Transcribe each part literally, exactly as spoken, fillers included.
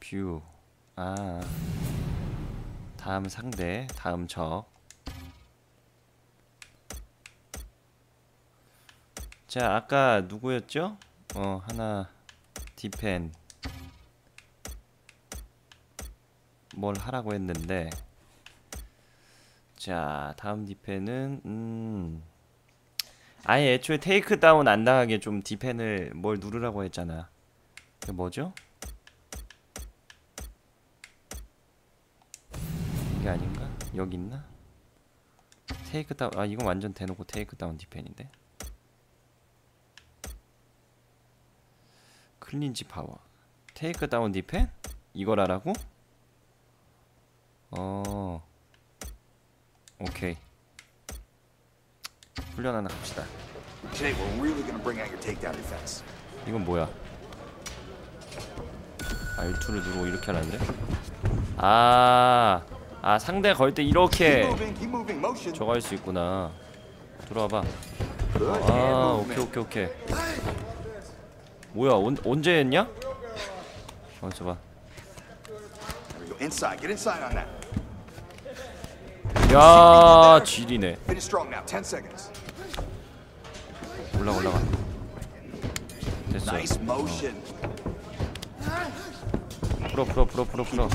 뷰. 아, 다음 상대, 다음 적. 자, 아까 누구였죠? 어, 하나 디펜 뭘 하라고 했는데. 자, 다음 디펜은 음 아예 애초에 테이크 다운 안 당하게 좀 디펜을 뭘 누르라고 했잖아. 그게 뭐죠? 이게 아닌가? 여기 있나? 테이크 다운. 아, 이건 완전 대놓고 테이크 다운 디펜인데. 클린지 파워. 테이크 다운 디펜? 이걸 하라고? 어. 오케이. 훈련 하나 갑시다. 이건 뭐야? 알투를 누르고 이렇게 하는데? 아, 아 상대 걸 때 이렇게 저거 할 수 있구나. 들어와봐. 아, 오케이 오케이 오케이. 뭐야? 온, 언제 했냐? 어, 저봐. 야, 지리네. 올라가 올라가. 됐어. 어. 풀어 풀어 풀어 풀어 풀어.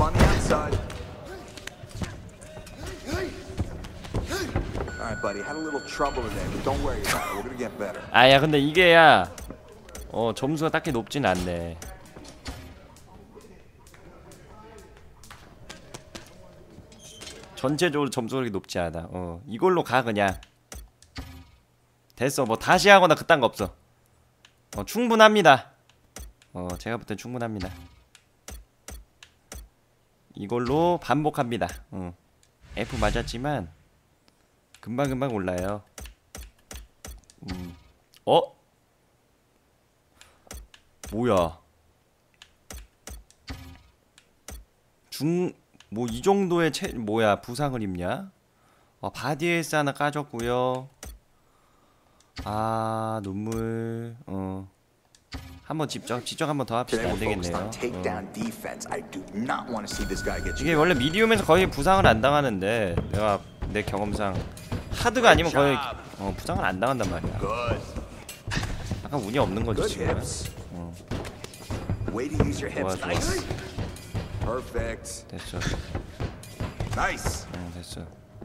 아야, 근데 이게 야, 어 점수가 딱히 높진 않네. 전체적으로 점수가 그렇게 높지 않아. 어, 이걸로 가 그냥. 됐어. 뭐 다시 하거나 그딴 거 없어. 어, 충분합니다. 어, 제가 볼 땐 충분합니다. 이걸로 반복합니다. 어. F 맞았지만 금방금방 올라요. 음. 어? 뭐야? 중... 뭐 이 정도의 채... 뭐야 부상을 입냐? 어, 바디에스 하나 까졌고요. 아, 눈물. 어. 한번 집중 집중 한번 더 합시다. 안 되겠네요. 어. 이게 원래 미디움에서 거의 부상을 안 당하는데 내가 내 경험상 하드가 아니면 거의 어, 부상을 안 당한단 말이야. 약간 운이 없는 거지 지금. 어. 좋아 좋아. 됐어. 응, 됐어.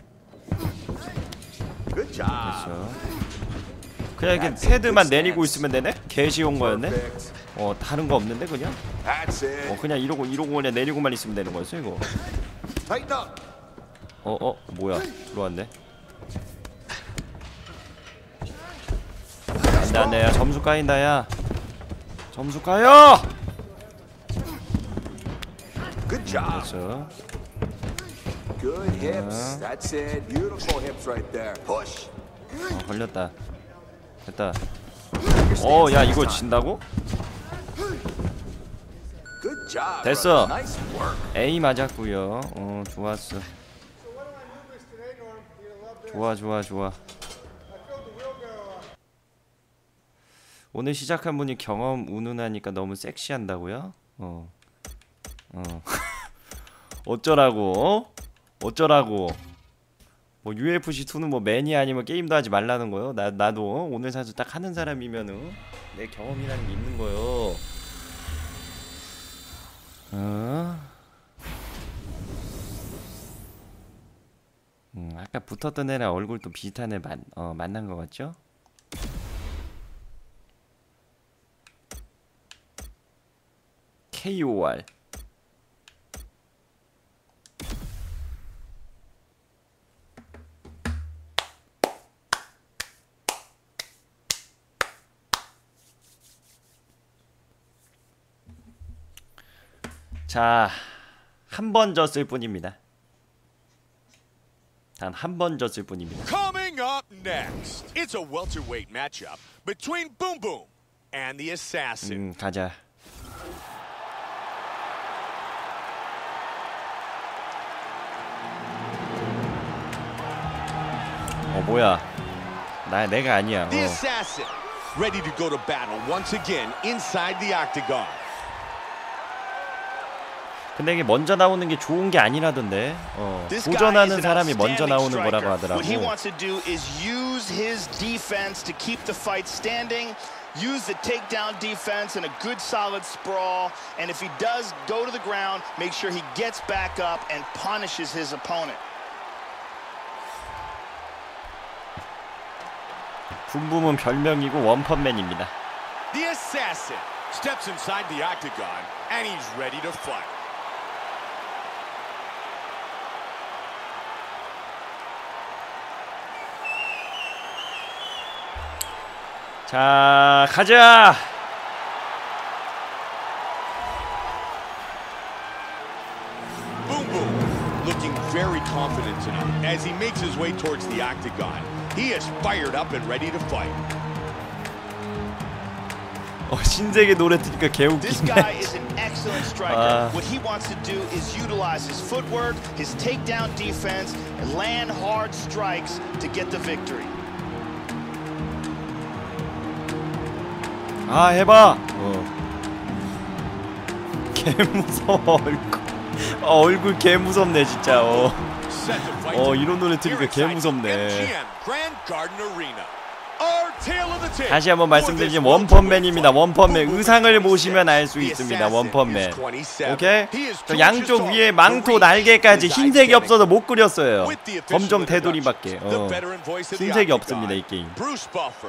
됐어. 그냥 이렇게 패드만 내리고 있으면 되네? 개쉬운 거였네? 어, 다른 거 없는데 그냥? 어, 그냥 이러고 이러고 그냥 내리고만 있으면 되는 거였어 이거. 어, 어, 뭐야? 들어왔네. 안돼 안돼, 야 점수 까인다 야. 점수 까요! 음, 됐어. 어, 걸렸다. 됐다. 어, 야 이거 진다고? 됐어. A 맞았구요. 어, 좋았어. 좋아 좋아 좋아. 오늘 시작한 분이 경험 운운하니까 너무 섹시한다고요? 어. 어. 어쩌라고? 어? 어쩌라고? 뭐 유에프씨이는 뭐 매니 아니면 게임도 하지 말라는 거요? 나 나도 오늘 사실 딱 하는 사람이면은 내 경험이라는 게 있는 거요. 어? 음, 아까 붙었던 애랑 얼굴도 비슷한 애 만, 어, 만난 거 같죠? 케이오알. 자, 한 번 졌을 뿐입니다. 단 한 번 졌을 뿐입니다. Coming up next, it's a welterweight matchup between Boom Boom and the Assassin. 음, 가자. 어, 뭐야? 나 내가 아니야. The 어. Assassin, ready to go to battle once again inside the octagon. 근데 이게 먼저 나오는 게 좋은 게 아니라던데. 어, 도전하는 사람이 먼저 나오는 거라고 하더라고. What he wants to do is use his defense to keep the fight standing. Use the takedown defense and a good solid sprawl. And if he does go to the ground, make sure he gets back up and punishes his opponent. 붐붐은 별명이고 원펀맨입니다. The assassin steps inside the octagon and he's ready to fight. 자, 가자. Boom Boom looking very confident tonight as he makes his way towards the octagon. He is fired up and ready to fight. 어, 신세계 노래 듣니까 This guy 개웃기네. is an excellent striker. Uh. What he wants to do is utilize his footwork, his takedown defense, and land hard strikes to get the victory. 아, 해봐. 어. 개 무서워 얼굴. 어, 얼굴 개 무섭네 진짜. 어. Set to fight 어, to 이런 노래 들으니까 개 here inside the 무섭네. 엠지엠 Grand Garden Arena. Our tale of the tape. 다시 한번 말씀드리지만 원펀맨입니다. 원펀맨 의상을 보시면 알 수 있습니다. 원펀맨. 오케이? 저 양쪽 위에 망토 날개까지 흰색이 없어서 못 그렸어요. 검정 테두리밖에. 어. 흰색이 없습니다 이 게임. Bruce Buffer.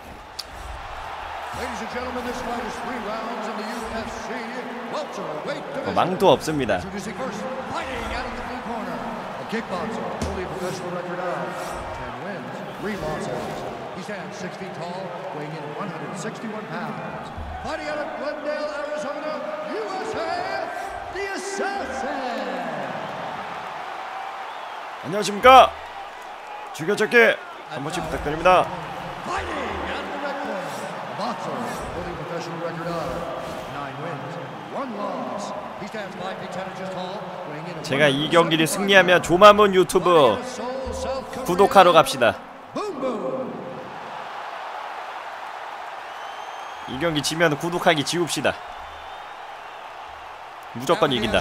Ladies and gentlemen, this fight is three rounds in the U F C welterweight 어, division. 망토 없습니다. Introducing first, fighting out of the blue corner, a kickboxer, holding a professional record of ten wins, three losses. He stands six feet tall, weighing in one hundred sixty-one pounds. Fighting out of Glendale, Arizona, U S A, the Assassin. 안녕하십니까? 즐겨찾기 한 번씩 부탁드립니다. Fighting out of the red corner, a boxer, holding a professional record of nine wins, one loss. He stands five feet ten inches tall, weighing in. 제가 이 경기를 승리하면 조마문 유튜브 구독하러 갑시다. Boom boom. 이 경기 지면 구독하기 지웁시다. 무조건 이긴다.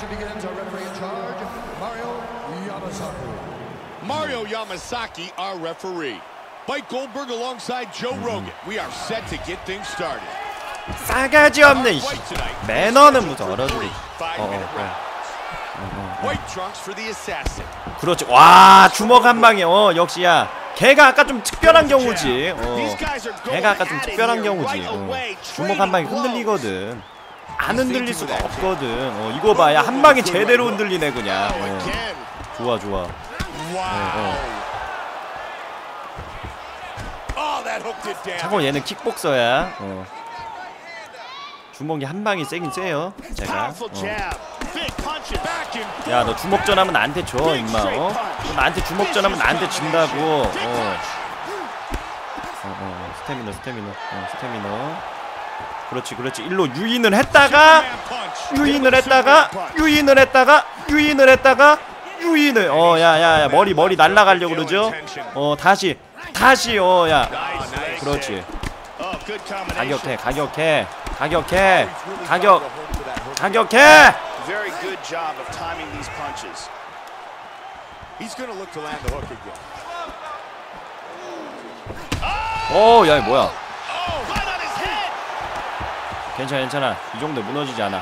Mario Yamasaki, our referee. Mike Goldberg alongside Joe Rogan. We are set to get things started. 싸가지 없는 이 매너는 무슨 얼어들이. Five 어, minute 어, rounds. White trunks for the assassin. 그렇지. 와, 주먹 한 방에. 어, 역시야. 걔가 아까 좀 특별한 경우지. 어. 걔가 아까 좀 특별한 경우지. 어. 주먹 한 방에 흔들리거든. 안 흔들릴 수가 없거든. 어, 이거 봐. 야, 한 방에 제대로 흔들리네 그냥. 어. 좋아, 좋아. 어, 어. 참고 얘는 킥복서야. 어. 주먹이 한 방이 세긴 세요. 제가. 어. 야, 너 주먹전 하면 나한테 줘, 임마. 어? 너 나한테 주먹전 하면 나한테 진다고. 어. 어, 어, 스태미너, 스태미너. 어, 스태미너. 그렇지, 그렇지. 일로 유인을 했다가, 유인을 했다가, 유인을 했다가, 유인을 했다가, 유인을. 어, 야, 야, 야, 머리, 머리 날라가려고 그러죠? 어, 다시, 다시, 어, 야. 그렇지. 가격해, 가격해, 가격해, 가격, 가격해. Very good job of timing these punches. He's going to look to land the hook again. 오, 야, 뭐야? Oh, right on his head. 괜찮아, 괜찮아. 이 정도 무너지지 않아.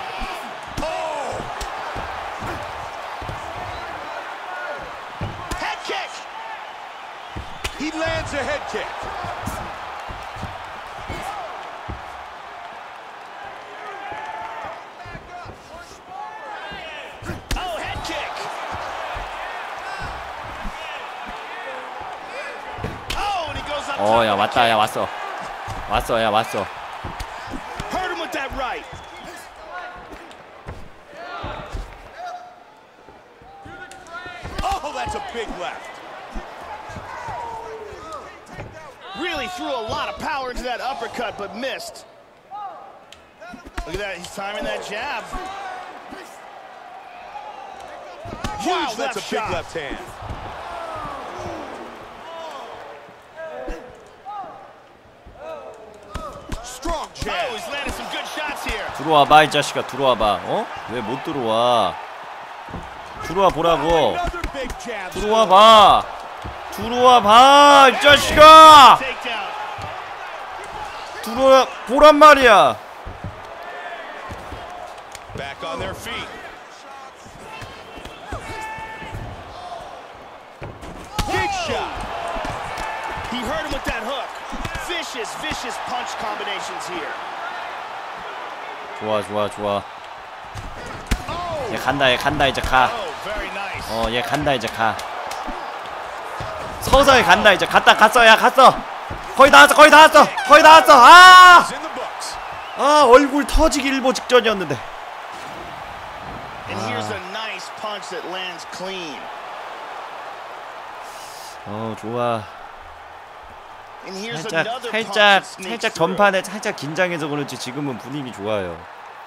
Head kick. He lands a head kick. Oh, head kick. Oh, and he goes up. 어, 야, 왔다, 야, 왔어. 왔어, 야, 왔어. Hurt him with that right. Oh, that's a big left. Really threw a lot of power into that uppercut, but missed. Look at that, he's timing that jab. Wow, Huge that's left a big shot. left hand. Strong Oh, jab. he's landing some good shots here. 들어와봐, 이 자식아, 들어와봐. 어? 왜 못 들어와? 들어와 보라고. Another big jab. 들어와 봐. 들어와 봐, 이 자식아. Takedown. 들어와 보란 말이야. Back on their feet. Big shot. He hurt him with that hook. Vicious, vicious punch combinations here. 좋아 좋아 좋아. Oh, 얘 간다 얘 간다 이제 가. oh, very nice. 어 얘 간다 이제 가. 서서히 간다 이제. 갔다 갔어 야 갔어. 거의 다 왔어 거의 다 왔어 거의 다 왔어. 아! It's in the books. 아 얼굴 터지기 일보 직전이었는데. And here's a nice punch that lands clean. 어 좋아. And here's 살짝 another punch 살짝 that sneaks 살짝 through. 전판에 살짝 긴장해서 그렇지 지금은 분위기 좋아요.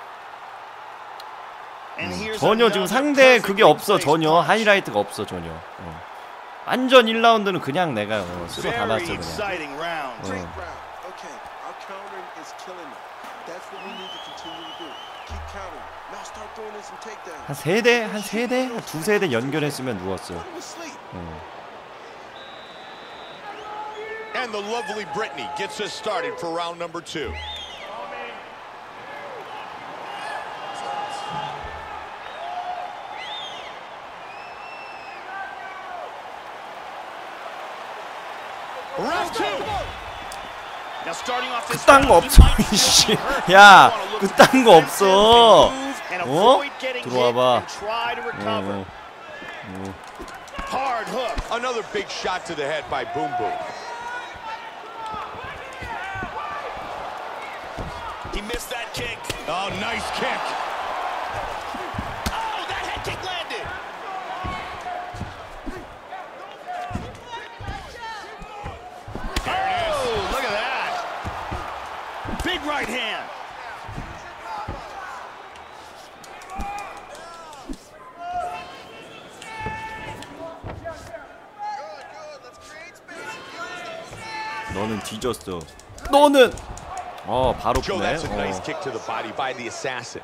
And here's 전혀 지금 another 상대 그게 perfectly 없어. placed 전혀 punch. 하이라이트가 없어 전혀. 어. 완전 일 라운드는 그냥 내가 어, 쓸어 Very 담았어 그냥. exciting round. 어. Great round. Okay, our countering is killing them. That's what we need to continue to do. Keep countering. Now start throwing in some takedowns. 한 세 대, 한 세 대, 한 두세 대 연결했으면 누웠어. Put him to sleep. 어. And the lovely Brittany gets us started for round number two. Round two. Now starting off this 그딴 거 round, 없어, he might 이씨. get hurt. 야, You wanna look 그딴 거 없어. defensive and 어? avoid getting hit 들어와 봐. and try to recover. 어, 어. Hard hook. Another big shot to the head by Boom Boom. He missed that kick. Oh, nice kick. Oh, that head kick landed. Oh, look at that. Big right hand. 너는 뒤졌어. 너는. 어, 바로 Joe, 푸네. that's a nice 어. kick to the body by the assassin.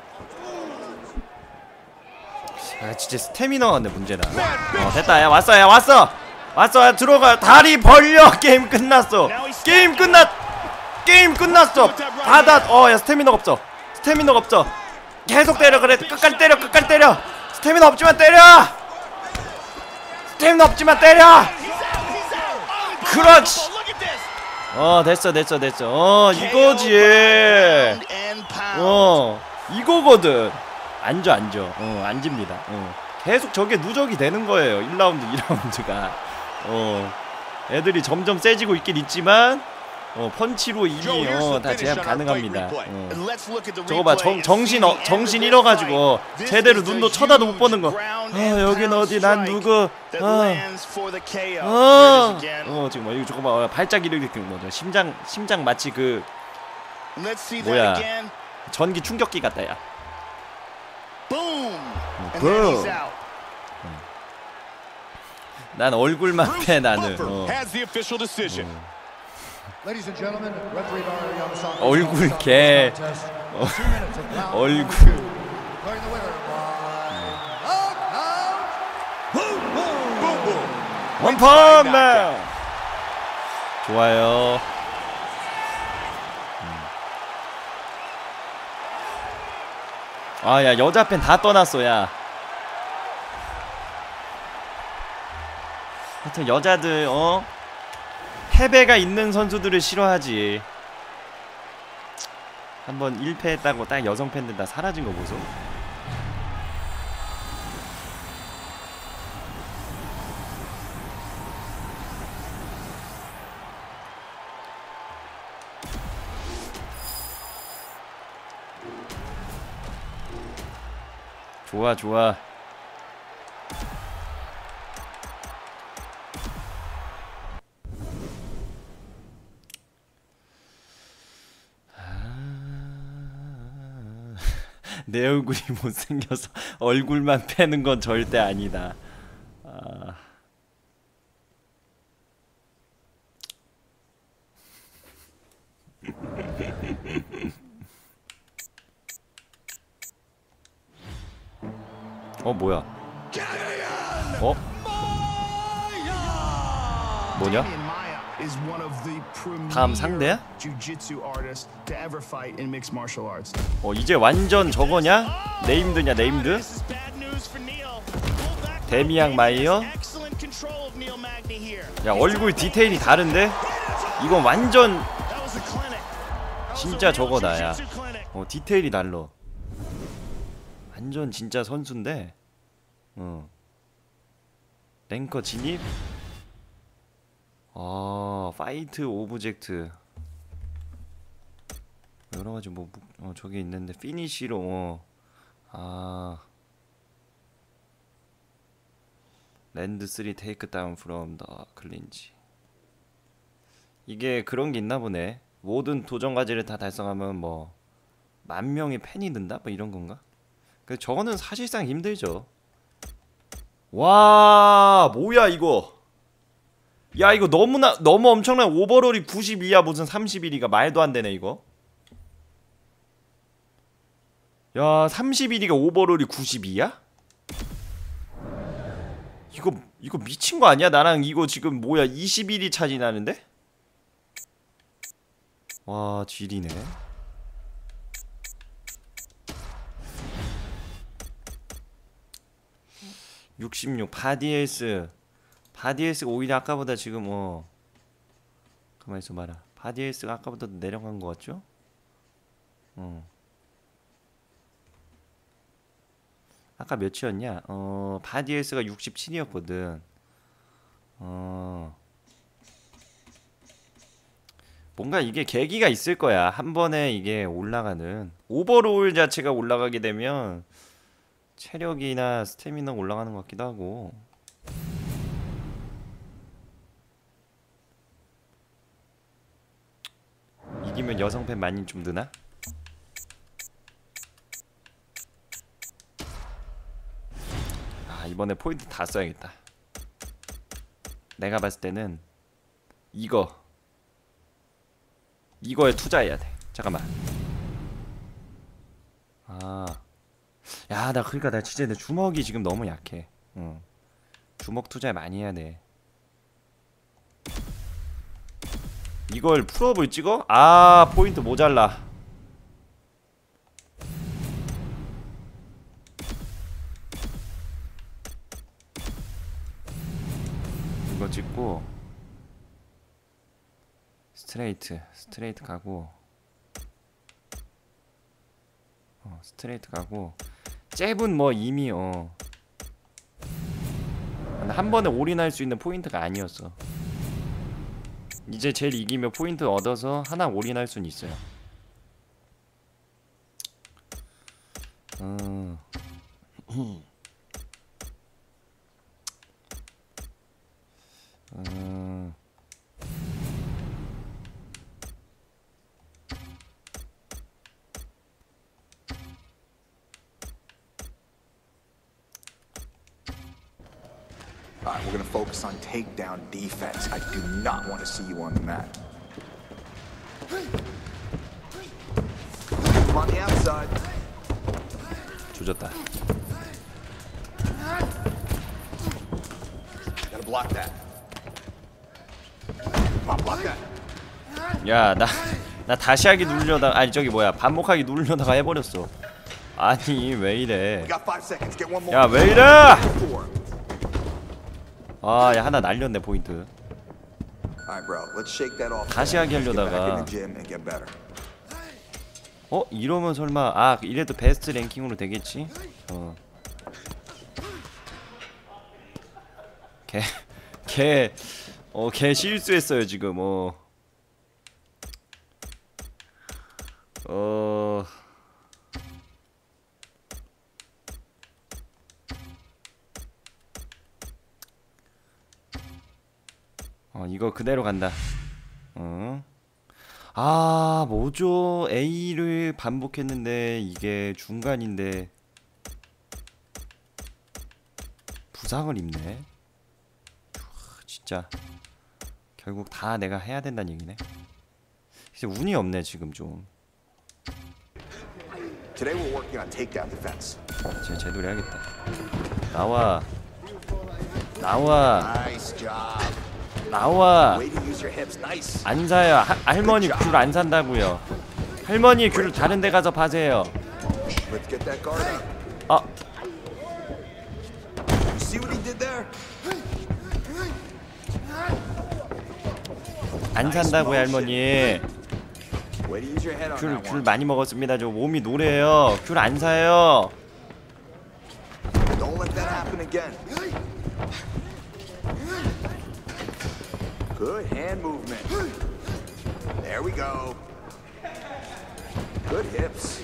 아, 진짜 스태미너가 근데 문제다. 어, 됐다. 야, 왔어. 야, 왔어. 왔어. 야, 들어가. 다리 벌려. 게임 끝났어. 게임 끝났. 게임 끝났어. 바다. 어, 야, 스태미너가 없어. 스태미너가 없어. 계속 때려. 그래. 끝까지 때려. 끝까지 때려. 스태미너 없지만 때려. 스태미너 없지만 때려. He's out. He's out. Oh, 그렇지. look at this. 어, 됐어. 됐어. 됐어. 어, 이거지. Round and pound. 어, 이거거든. 앉아, 앉아. 어, 앉습니다. 어. 계속 저게 누적이 되는 거예요. 일 라운드, 이 라운드가. 어, 애들이 점점 세지고 있긴 있지만, 어, 펀치로 이미 어, 다 제압 가능합니다. 어. Let's look at the 저거 봐, 정, 정신, 어, 정신 잃어가지고 제대로 눈도 쳐다도 못 보는 거. 아, 여긴 어디, 난 누구. 어, 어, 어, 지금 뭐, 이거 저거 봐, 어, 발작 이렇게 뭐죠? 심장, 심장 마치 그 뭐야? 전기 충격기 같다, 야. Boom. boom. 난 얼굴만 패 나는. 어. Has the official decision. Ladies and gentlemen, referee Dario Yamasaki. 얼굴 개. 어, 얼굴. Declaring the winner by knockout. Boom Boom. 원펀맨. 좋아요. 아, 야, 여자 팬 다 떠났어, 야. 하여튼 여자들, 어? 패배가 있는 선수들을 싫어하지. 한번 일 패했다고 딱 여성 팬들 다 사라진 거 보소. 좋아, 좋아. 내 얼굴이 못생겨서 얼굴만 패는 건 절대 아니다. 아... 어, 뭐야? 어? 뭐냐? 다음 상대야? 어 이제 완전 저거냐? 네임드냐 네임드? 데미앙 마이어? 야 얼굴 디테일이 다른데? 이건 완전 진짜 저거다 야. 어 디테일이 달라. 완전 진짜 선수인데. 어 랭커 진입. 아 파이트 오브젝트 여러가지 뭐 어, 저기 있는데 피니시로 어. 아 랜드 쓰리 테이크 다운 프롬 더 클린지. 이게 그런 게 있나 보네. 모든 도전 과제를 다 달성하면 뭐 만 명의 팬이 든다? 뭐 이런 건가? 그 저거는 사실상 힘들죠. 와 뭐야 이거. 야 이거 너무나 너무 엄청난. 오버롤이 구십이야 무슨 삼십일이가 말도 안 되네 이거. 야 삼십일이가 오버롤이 구십이야? 이거 이거 미친 거 아니야? 나랑 이거 지금 뭐야 이십일이 차지 나는데? 와 지리네. 육십육 바디에이스. 바디에이스가 오히려 아까보다 지금 어 가만히 있어 봐라. 바디에이스가 아까보다 내려간 거 같죠? 어 아까 몇이었냐? 어 바디에이스가 육십칠이었거든. 어 뭔가 이게 계기가 있을 거야. 한 번에 이게 올라가는. 오버롤 자체가 올라가게 되면 체력이나 스태미나 올라가는 것 같기도 하고. 이기면 여성 팬 많이 좀 드나? 아 이번에 포인트 다 써야겠다. 내가 봤을 때는 이거 이거에 투자해야 돼. 잠깐만. 아, 야, 나 그러니까 나 진짜 내 주먹이 지금 너무 약해. 응. 주먹 투자 많이 해야 돼. 이걸 풀업을 찍어? 아, 포인트 모자라. 이거 찍고 스트레이트, 스트레이트 가고. 어, 스트레이트 가고. 잽은 뭐 이미 어. 한 번에 올인할 수 있는 포인트가 아니었어. 이제 제일 이기면 포인트 얻어서 하나 올인할 수는 있어요. 어. 어. All right, we're going to focus on takedown defense. I do not want to see you on the mat. Come on the outside. 조졌다. Gotta block that. Come on, block that. 야, 나, 나 다시 하기 누르려다가 아니 저기 뭐야 반복하기 누르려다가 해버렸어. 아니 왜 이래? We got five seconds. Get one more. 야, 왜 이래? Four. 아, 야 하나 날렸네 포인트. All right, bro. Let's shake that off. 다시 하기 Let's get back 하려다가. in the gym and get better. 어? 이러면 설마 아 이래도 베스트 랭킹으로 되겠지? 어. 걔, 걔, 어, 걔 실수했어요 지금. 어. 어. 어, 이거 그대로 간다. 어. 아, 뭐죠? A를 반복했는데 이게 중간인데 부상을 입네. 진짜 결국 다 내가 해야 된다는 얘기네. 진짜 운이 없네 지금 좀. Today we're working on takedown defense. 제가 제대로 해야겠다. 나와. 나와. Nice job. 나와. Way to use your hips. Nice. 안 사요. 하, 할머니 귤 안 산다고요. 할머니 귤 다른 데 가서 파세요. Let's get that guard up. 아, You see what he did there? 안 산다고요, 할머니. Way to use your head on 귤, that 귤 one. 많이 먹었습니다. 저 몸이 노래요. 귤 안 사요. Don't let that happen again. Good hand movement. There we go. Good hips.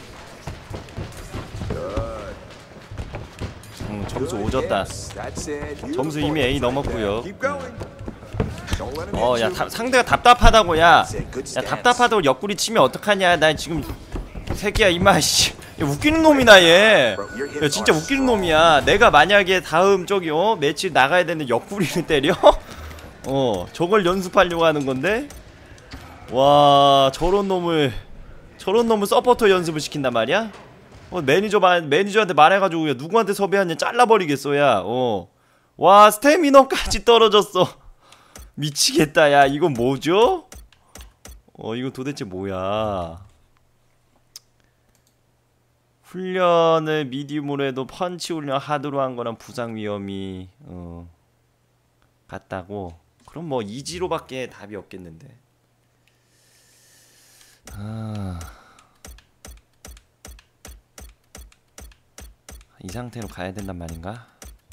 Good. 음, 점수 Good 오졌다. hips. That's it. 점수 Beautiful 이미 A hips right 넘었고요. there. Keep going. Don't let him 어, hit 야, you. 다, 상대가 답답하다고, 야. That's it. Good 야, stance. 답답하다고 옆구리 치면 어떡하냐. 나 지금 새끼야, 이마, 씨. 야, 웃기는 놈이다, 얘. 야, 진짜 웃기는 놈이야. 내가 만약에 다음 저기, 어? 매치 나가야 되는데 옆구리를 때려? 어, 저걸 연습하려고 하는 건데? 와, 저런 놈을, 저런 놈을 서포터 연습을 시킨단 말이야? 어, 매니저, 말, 매니저한테 말해가지고, 야, 누구한테 섭외하냐 잘라버리겠어, 야, 어. 와, 스태미너까지 떨어졌어. 미치겠다, 야, 이건 뭐죠? 어, 이거 도대체 뭐야? 훈련을 미디움으로 해도 펀치 훈련 하드로 한 거랑 부상 위험이, 어, 같다고? 그럼 뭐, 이지로밖에 답이 없겠는데. 아... 이 상태로 가야 된단 말인가?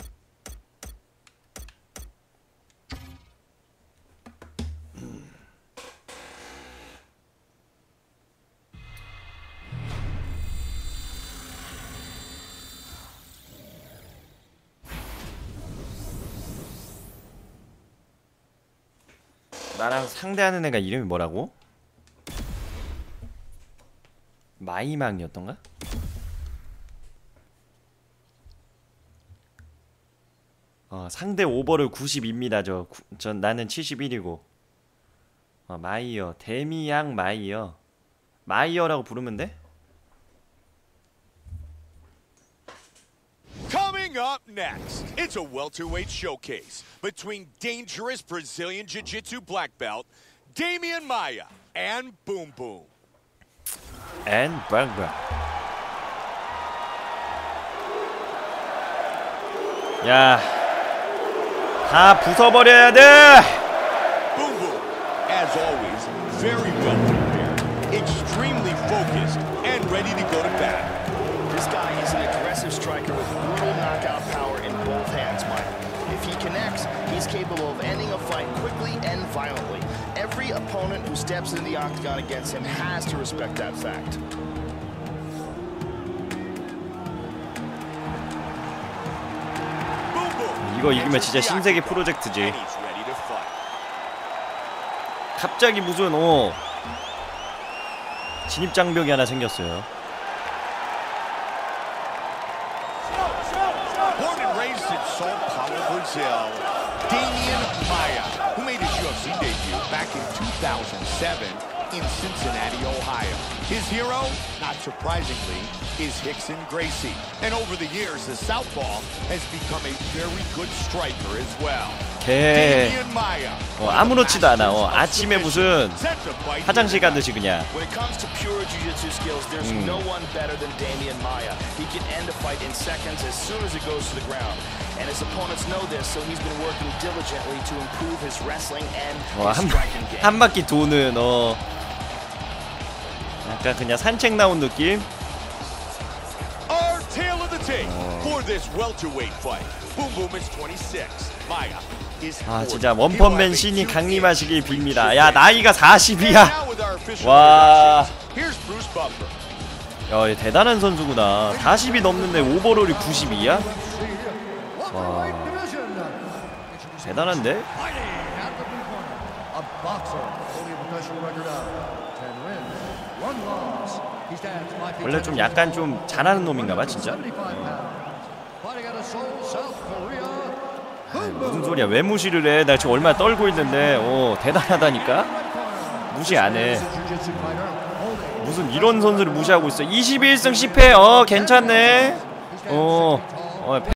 나랑 상대하는 애가 이름이 뭐라고? 마이망이었던가? 어, 상대 오버를 구십이입니다. 저, 구, 전 나는 칠십일이고. 어, 마이어, 데미양 마이어. 마이어라고 부르면 돼? Coming up next, it's a welterweight showcase between dangerous Brazilian Jiu-Jitsu black belt Damian Maia and Boom Boom. 앤 브랑브랑. 야, 다 부숴버려야 돼. Boom Boom, as always, very well prepared, extremely focused, and ready to go to battle. This guy is an aggressive striker with brutal knockout power in both hands, Mike. If he connects, he's capable of ending a fight quickly and violently. Every opponent who steps into the octagon against him has to respect that fact. Boom Boom 이거 이기면 진짜 enters the 신세계 octagon, 프로젝트지. and he's ready to fight. 갑자기 무슨 어 진입 장벽이 하나 생겼어요. Born and raised in Sao Paulo, Brazil, Damian Maia, who made his U F C debut back in two thousand seven in Cincinnati, Ohio. His hero, not surprisingly, is Rickson Gracie. And over the years, the southpaw has become a very good striker as well. 걔 Damian Maia, 어, 아무렇지도 않아. 어, 아침에 무슨 set to fight 화장실 가듯이 그냥. When it comes to pure jiu-jitsu skills, there's no one better than Damian Maia. He can end a fight in seconds as soon as it goes to the ground. And his opponents know this, so he's been working diligently to improve his wrestling and 어, his 한, striking game. 한 바퀴 도는 어 약간 그냥 산책 나온 느낌? Our tale of the tape for this welterweight fight. Boom Boom is twenty-six. Maia is 아 forty. 진짜 He will have 원펀맨 a 신이 huge 강림하시길 advantage 빕니다. today. 야 나이가 And 사십이야. now with our official 와. introductions, here's Bruce Buffer. 야, 얘 대단한 선수구나. 사십이 넘는데 오버롤이 구십이야? Welterweight division. 대단한데? Fighting at the blue corner, a boxer, holding a professional record of ten wins, one loss. He stands five feet 원래 좀 약간 좀 잘하는 놈인가봐 진짜. seventy-five pounds. Fighting out of Seoul, South Korea. 무슨 소리야? 왜 무시를 해? 나 지금 얼마나 떨고 있는데. 어 대단하다니까. 무시 안 해. Jiu-jitsu fighter, holding 무슨 이런 선수를 무시하고 있어. 이십일 승 십 패. 어 괜찮네. 어. 어